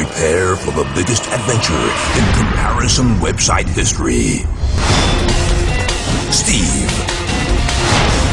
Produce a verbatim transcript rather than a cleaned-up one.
Prepare for the biggest adventure in comparison website history. Steve.